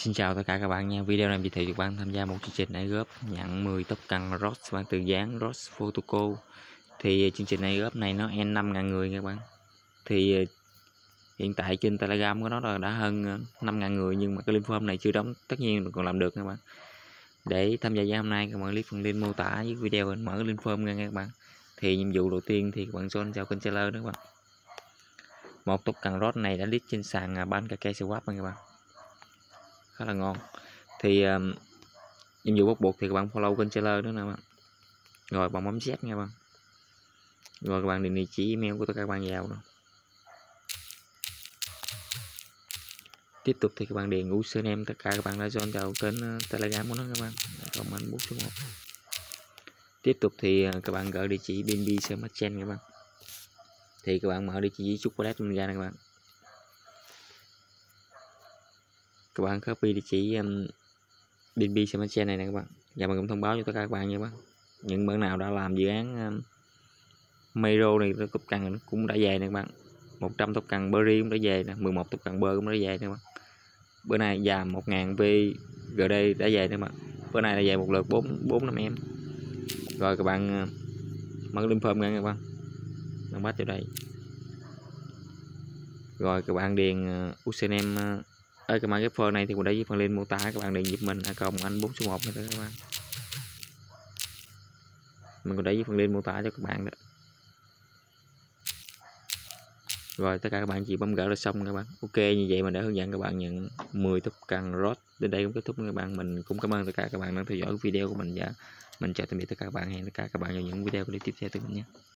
Xin chào tất cả các bạn nha. Video này giới thiệu cho các bạn tham gia một chương trình này góp nhận 10 tốc cần ROS bạn từ dáng ROS Photoco. Thì chương trình này góp này nó N 5.000 người nha các bạn. Thì hiện tại trên Telegram của nó là đã hơn 5.000 người, nhưng mà cái link form này chưa đóng, tất nhiên còn làm được các bạn. Để tham gia hôm nay các bạn click phần link mô tả với video mở cái link form nha các bạn. Thì nhiệm vụ đầu tiên thì các bạn cho vào kênh trailer đó các bạn. Một tốc cần ROS này đã list trên sàn Pancake Swap các bạn, khá là ngon. Thì nhiệm vụ bắt buộc thì các bạn follow kênh trailer đó nè bạn, rồi bạn bấm set nha bạn, rồi các bạn điền địa chỉ email của tất cả các bạn vào đó. Tiếp tục thì các bạn điền username tất cả các bạn đã join vào kênh Telegram của nó các bạn, comment 4 số 1. Tiếp tục thì các bạn gửi địa chỉ BNB Smart Chain các bạn. Thì các bạn mở địa chỉ chúc wallet mình ra nè các bạn. Các bạn copy địa chỉ BNB Smart Chain này nè các bạn, và mình cũng thông báo cho tất cả các bạn nha các bạn. Những bạn nào đã làm dự án Miro này tốc cần cũng đã về nè các bạn. 100 tốc cần Berry cũng đã về nè, 11 tốc cần Bơ cũng đã về nè các bạn. Bữa nay và 1000 VGD đã về nè các bạn. Bữa nay là về một lượt 4-5 em. Rồi các bạn mở link form nha các bạn. Bạn bắt vào đây. Rồi các bạn điền username các bạn cái form này thì cũng để với phần link mô tả, các bạn điền giúp mình anh 4 số 1 này đó các bạn. Mình còn để với phần link mô tả cho các bạn đó. Rồi tất cả các bạn chỉ bấm gỡ là xong các bạn. Ok, như vậy mình đã hướng dẫn các bạn nhận 10 tốc cần ROS. Đến đây cũng kết thúc các bạn. Mình cũng cảm ơn tất cả các bạn đã theo dõi video của mình, và mình chào tạm biệt tất cả các bạn. Hẹn tất cả các bạn vào những video clip tiếp theo từ mình nhé.